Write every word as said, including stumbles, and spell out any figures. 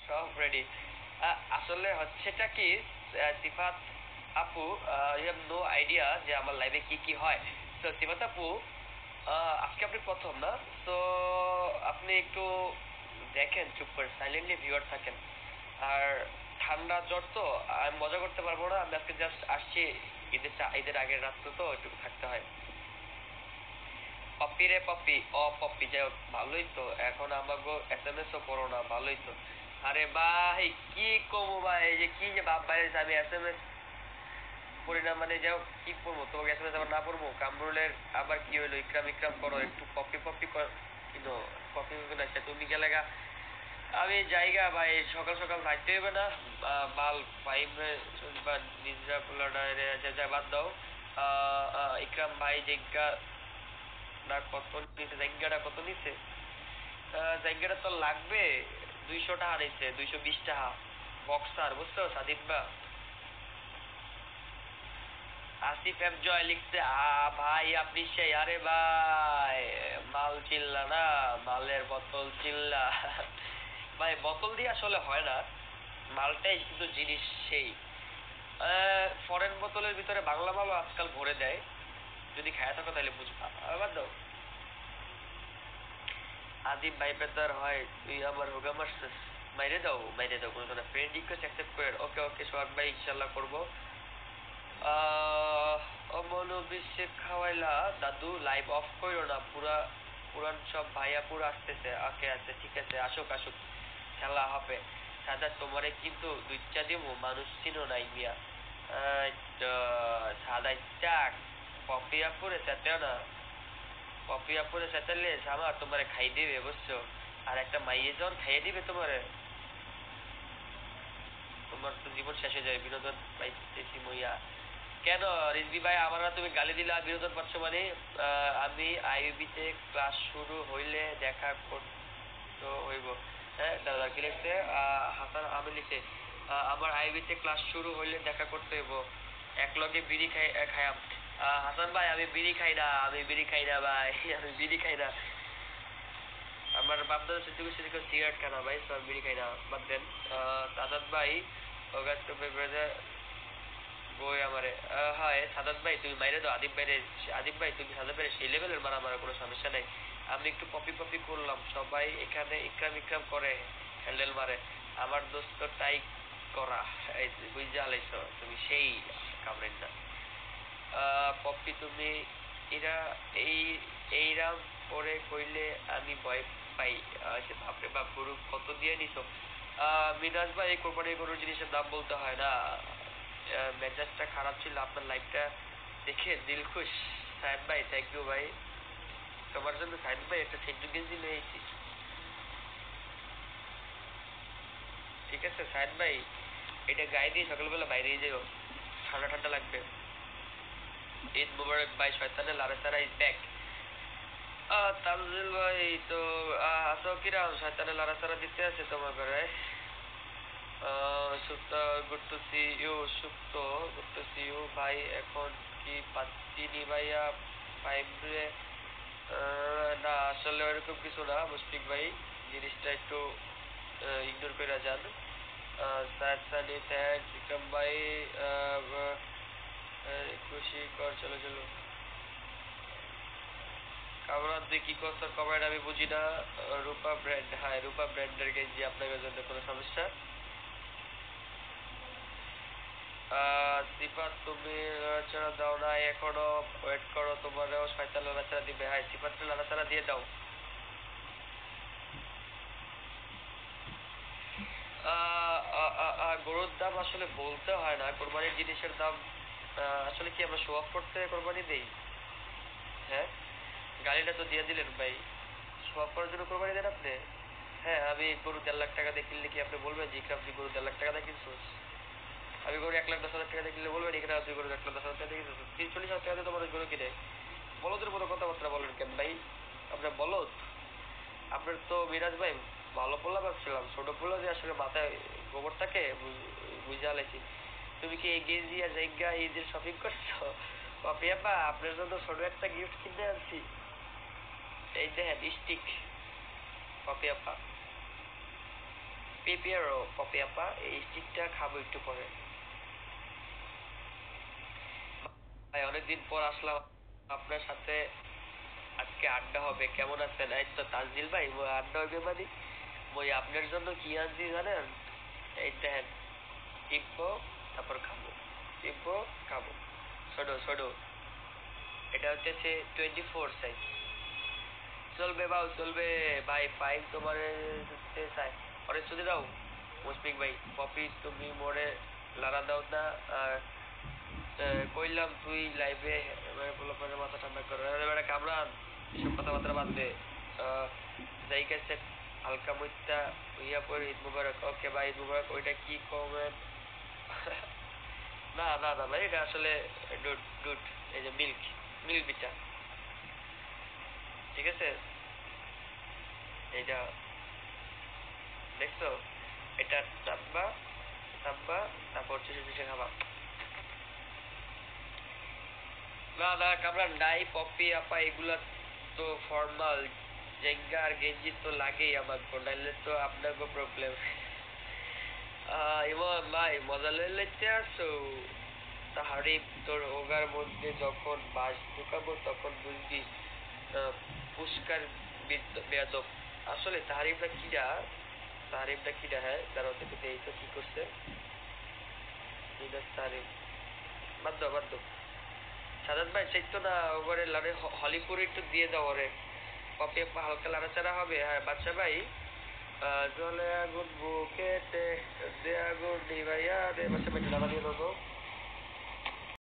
সব রেডি। আসলে হচ্ছেটা কি, আহ, সিফাত আপু, ইউ হ্যাভ নো আইডিয়া যে আমার লাইফে কি কি হয়। তো সিফাত আপু, আহ, আজকে আপনি প্রথম না তো, আপনি একটু দেখেন, চুপ করে সাইলেন্টলি ভিউয়ার থাকেন। আর ঠান্ডা জ্বর তো, আমি মজা করতে পারবো না, আমি আজকে জাস্ট আসছি, ঈদের চা- ঈদের আগের রাত তো, একটু থাকতে হয়। পপি রে পপি, ও পপি, যাই হোক, ভালোই তো। এখন আমাকে এস এম এস ও করো না, ভালোই তো। আরে ভাই, কি কমু ভাই, এই যে কি যে ভাব বাইরে, আমি এস এম এস করি না মানে, যাই হোক, কি করবো তোমাকে এস এম এস আবার না করবো? কামরুলের আবার কি হইলো, ইকরাম ইকরাম করো, একটু পপি পপি কর। কিন্তু পপি পপি না, সে তুমি গেলে গা, আমি জায়গা ভাই, সকাল সকাল থাকতে হবে না। আহ, বাল ফাইভ বা নিনজা পোলাডা যা বাদ দাও। আহ, আহ, ইকরাম ভাই জিজ্ঞা না কত নিচে, জায়গাটা কত নিচে? জায়গাটা তো লাগবে দুইশো টাকা নিচে, দুইশো বিশ টাকা বক্সার, বুঝছো সাদিক বা? আসিফ এফ জয় লিখছে, আ ভাই আপনি সেই, আরে ভাই, মাল চিল্লা না, মালের বোতল চিল্লা। ভাই বোতল দিয়ে আসলে হয় না, মালটাই কিন্তু জিনিস সেই। ফরেন বোতলের ভিতরে বাংলা মালও আজকাল ভরে দেয়, যদি খায় থাকো তাহলে বুঝবা। আবার দাও, আদিব ভাই পেতার হয়, তুই আমার হোগা মারছিস। মাইরে দাও, মাইরে দাও, কোনো ধরনের ফ্রেন্ড রিকোয়েস্ট অ্যাকসেপ্ট করে। ওকে ওকে সোহাগ ভাই, ইনশাল্লাহ করবো। আহ, অমনোবিশ্বে খাওয়াইলা দাদু, লাইভ অফ কইরো না, পুরা পুরান সব ভাইয়া পুরা আসতেছে। ওকে আছে, ঠিক আছে, আসুক আসুক, খেলা হবে। সাদা তোমারে কিন্তু দুইটা দিমু, মানুষ চিনো নাই মিয়া। এই তো, সাদা চাক, পপি আপুরে চেতেও না, পপি আপুরে চেতালে সামা তোমারে খাই দিবে, বুঝছো? আর একটা মাইয়ে যখন খাইয়ে দিবে তোমারে, তোমার তো জীবন শেষ হয়ে যাবে, বিনোদন পাইতেছি মইয়া। কেন রিজভি ভাই, আমার না তুমি গালি দিলা বিনোদন পাচ্ছ মানে? আহ, আমি আইইউবি তে ক্লাস শুরু হইলে দেখা করতে হইব। হ্যাঁ দাদা কি লিখছে? আহ, হাসান আমি লিখছে, আহ, আমার আইইউবি তে ক্লাস শুরু হইলে দেখা করতে হইব, এক লগে বিড়ি খাই আহ, খাইয়াম। আহ, হাসান ভাই, আমি বিড়ি খাই না, আমি বিড়ি খাই না ভাই। আমি বিড়ি খাই না। আমার বাপ দাদা সত্যি করে সেরকম সিগারেট খানা ভাই, তো আমি বিড়ি খাই না, বাদ দেন। আহ, সাদাত ভাই, অগাস্ট ব্রাদার বই আমারে, আহ, হয় সাদাত ভাই, তুমি মাইরে দাও আদিব ভাইরে। আদিব ভাই, তুমি সাদাত ভাইরে সেই লেভেলের মারা, মারা কোনো সমস্যা নাই। আমি একটু পপি পপি করলাম, সবাই এখানে ইকরাম ইকরাম করে, হ্যান্ডেল মারে। আমার দোস্ত টাই করা, এই বুঝা লাইছো তুমি সেই কামড়েন না। আহ, পপি তুমি এরা এই এইরাম পরে কইলে আমি ভয় পাই। আচ্ছা বাপরে বাপ, গরু কত দিয়ে নিছো? আহ, মিনাজ ভাই, এই কোরবানি গরুর জিনিসের দাম বলতে হয় না। আহ, মেজাজটা খারাপ ছিল আপনার লাইফটা দেখে, দিল খুশ। সাহেব ভাই, থ্যাংক ইউ ভাই, তোমার জন্য সাহেব ভাই একটা সেন্টু গেঞ্জি নিয়ে এসেছি। ঠিক আছে সাহেব ভাই, এটা গায়ে দিয়ে সকালবেলা বাইরে যাও, ঠান্ডা ঠান্ডা লাগবে। ঈদ মুবারক ভাই, শয়তানের লারে সারা ইজ ব্যাক। আহ, তানজিল ভাই তো, আহ, আছো কিরাম? শয়তানের লাড়াচাড়া দিতে আছে তোমার ঘরে। আহ, Supto, good to see you. Supto, good to see you ভাই, এখন কি পাচ্ছি নি ভাইয়া ফাইভ রে? না আসলে ওইরকম কিছু না মুশফিক ভাই, জিনিসটা একটু ইগনোর করে যান। আহ, স্যার সানি থ্যাংক বিক্রম ভাই। আহ, আহ, খুশি কর, চলো চলো। কামরান তুই কি করছ কমেন্ট আমি বুঝি না। আহ, রূপা ব্র্যান্ড, হ্যাঁ রূপা ব্র্যান্ডের গেঞ্জি আপনাদের জন্য, কোনো সমস্যা? আহ, সিফাত তুমি লড়াচড়া দাও না এখনো, ওয়েট করো, তোমারও শয়তান লড়াচড়া দিবে। হ্যাঁ সিফাতের লড়াচড়া দিয়ে দাও। আহ, আহ, আহ, আহ, গরুর দাম আসলে বলতে হয় না, কোরবানির জিনিসের দাম। আহ, আসলে কি আমরা শো অফ করতে কোরবানি দেই? হ্যাঁ, গাড়িটা তো দিয়ে দিলেন ভাই, শো অফ করার জন্য কোরবানি দেন আপনি? হ্যাঁ, আমি গরু দেড় লাখ টাকা দিয়ে কিনলে কি আপনি বলবেন যে ইকরাম তুই গরু দেড় লাখ টাকা দিয়ে কিনছিস? আমি গরু এক লাখ দশ হাজার টাকা দিয়ে কিনলে বলবেন এখানে তুই গরু এক লাখ দশ হাজার টাকা দিয়ে কিনছিস? তিরিশ চল্লিশ হাজার টাকা দিয়ে তোমার গরু কিনে বলদের মতো কথাবার্তা বলেন কেন ভাই? আপনার বলদ, আপনার তো মিরাজ ভাই ভালো পোলা ভাবছিলাম, ছোট পোলা যে আসলে মাথায় গোবর থাকে, বুঝা লাইছি। তুমি কি এই গেঞ্জি আর জায়গা এই যে শপিং করছো? পাপিয়াপা, আপনার জন্য ছোট একটা গিফট কিনে আনছি, এই দেখেন স্টিক। পাপিয়াপা, পেপিয়ারও পপি আপা এই স্টিকটা খাবো একটু পরে। ভাই অনেকদিন পর আসলাম আপনার সাথে, আজকে আড্ডা হবে, কেমন আছেন? এই তো তাজদিল ভাই আড্ডা হইবে মানে মই আপনার জন্য কি আনছি জানেন? এই দেখেন টিপবো তারপর খাবো, টিপবো খাবো। ছোট ছোট এটা হচ্ছে টোয়েন্টি ফোর সাইজ। চলবে বাউ চলবে ভাই, ফাইভ তোমার চাই অনেক চলে দাও। মুশফিক ভাই পপি তুমি মোড়ে লারা দাও না। আর কইলাম তুই লাইভে পোলাপানের মাথা ঠান্ডা করো। বেটা কামরান এসব কথাবার্তা বাদ দে। যাই গেছে হালকা মুইতা ইয়া পরে ঈদ মুবারক। ওকে ভাই ঈদ মুবারক। ওইটা কি কমেন্ট? না না না ভাই এটা আসলে দুধ দুধ এই যে মিল্ক মিল্ক বিটা, ঠিক আছে? এইটা দেখছো, এটা চাপবা চাপবা তারপর চুষে চুষে খাবা। না না কামরান নাই পপি আপা এগুলা তো ফর্মাল, জেঙ্গা আর গেঞ্জি তো লাগেই আমার, নাইলে তো আপনার প্রবলেম। ইমন ভাই মজা লইলে লইতে আসো। তাহারি তোর ওগার মধ্যে যখন বাস ঢুকাবো তখন বুঝবি আহ, পুষ্কার বেয়াদব। আসলে তাহারিমটা কিরা, তাহারিমটা কিরা? হ্যাঁ দাঁড়াও দেখে এই তো কি করছে তাহারিম। বাদ দাও বাদ দাও। সাজাদ ভাই চাইতো না ওভারে লারে হলিপুরে একটু দিয়ে দাও ওরে। পপি আপা হালকা লাড়াচাড়া হবে। হ্যাঁ বাচ্চা ভাই জলে আগুন বুকেতে দে আগুন নিভাইয়া দে, বাচ্চা ভাই একটু লাড়া দিয়ে দাও তো।